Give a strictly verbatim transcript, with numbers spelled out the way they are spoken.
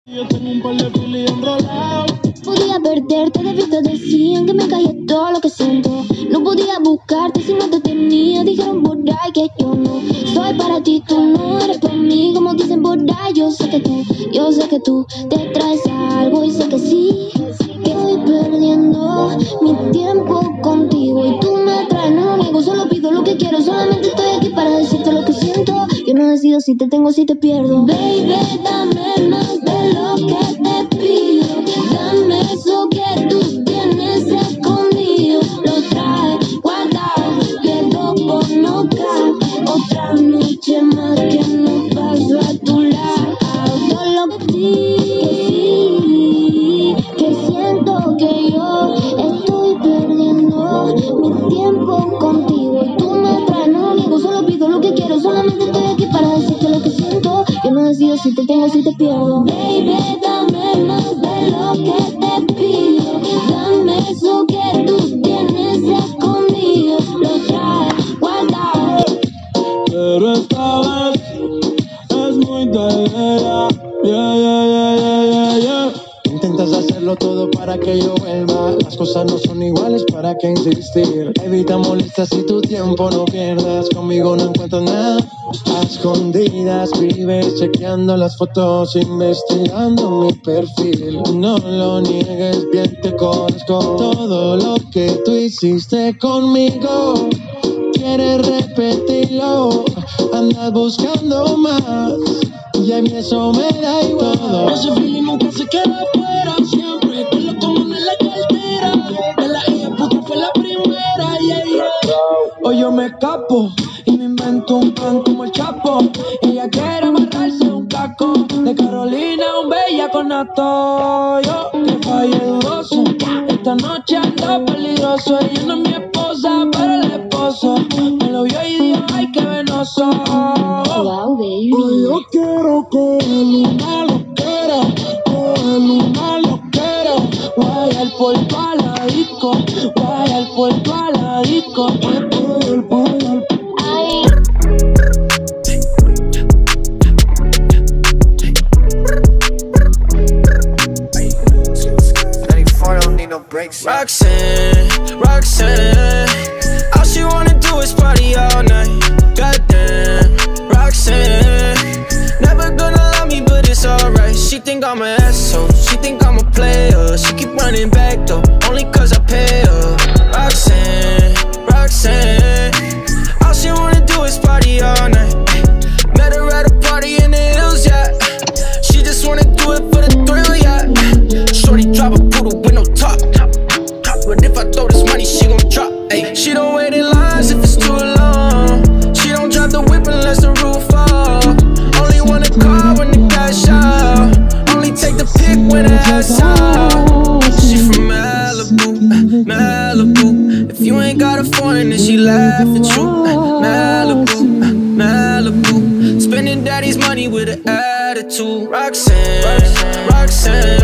Yo tengo un par de pili enrolado. Podía perderte, de vista decían que me callé todo lo que siento. No podía buscarte si no te tenía. Dijeron por ahí que yo no soy para ti, tú no eres para mí. Como dicen por ahí, yo sé que tú, yo sé que tú te traes algo y sé que sí. Que estoy perdiendo mi tiempo contigo y tú me traes, no lo niego, solo pido lo que quiero. Solamente estoy aquí para decirte lo que siento. Yo no decido si te tengo o si te pierdo. Baby, dame más de lo que te pido. Dame eso que tú tienes escondido. Lo traes guardado, quedo por notar. Otra noche más que no paso a tu lado. Yo lo que sí, que siento que yo estoy perdiendo mi tiempo contigo y tú me traes, no lo niego, solo pido lo que quiero. Solamente estoy aquí para decirte lo que siento. Yo no decido si te tengo o si te pierdo. Baby, dame más de lo que te pido. Dame eso que tú tienes escondido. Lo traes guardado. Pero esta vez es muy de ella. Yeah, yeah, yeah, yeah, yeah, yeah. Intentas hacerlo todo para que yo vuelva. Las cosas no son iguales, ¿para qué insistir? Evita molestias y tu tiempo no pierdas. Conmigo no encuentro nada. A escondidas vives chequeando las fotos, investigando mi perfil. No lo niegues, bien te conozco. Todo lo que tú hiciste conmigo, quieres repetirlo. Andas buscando más y a mí eso me da igual. Ese feeling nunca se queda afuera. Siempre con lo común en la cartera. De la hija puta fue la primera, yeah, yeah. Hoy yo me escapo y me invento un plan como el Chapo. Ella quiere amarrarse un caco. De Carolina un bella con nato. Yo que falle dudoso. Esta noche ando peligroso. Ella no es mi esposa, pero el esposo me lo vio y dijo, ay, qué venoso. Wow, baby. Hoy yo quiero que él una loquera, que él una loquera. Vaya al puerto a la disco, vaya al puerto a la disco. Vaya al puerto. Ay. Roxanne, Roxanne, all she wanna do is party all night. Goddamn, Roxanne, never gonna love me, but it's alright. She think I'm an asshole, she think I'm a player. She keep running back though, only cause I pay her. Roxanne, Roxanne, all she wanna do is party all night. Met her at a party in the hills, yeah. She just wanna do it for the thrill, yeah. Shorty drop a poodle with no top. But if I throw this money, she gon' drop. Ay. She don't wait in lines if it's too long. She don't drive the whip unless the roof fall. Only wanna call when the cash out. Only take the pic when the ass out. She from Malibu, Malibu. If you ain't got a foreign, then she laugh at you. Malibu, Malibu. Spending daddy's money with an attitude. Roxanne, Roxanne, Roxanne.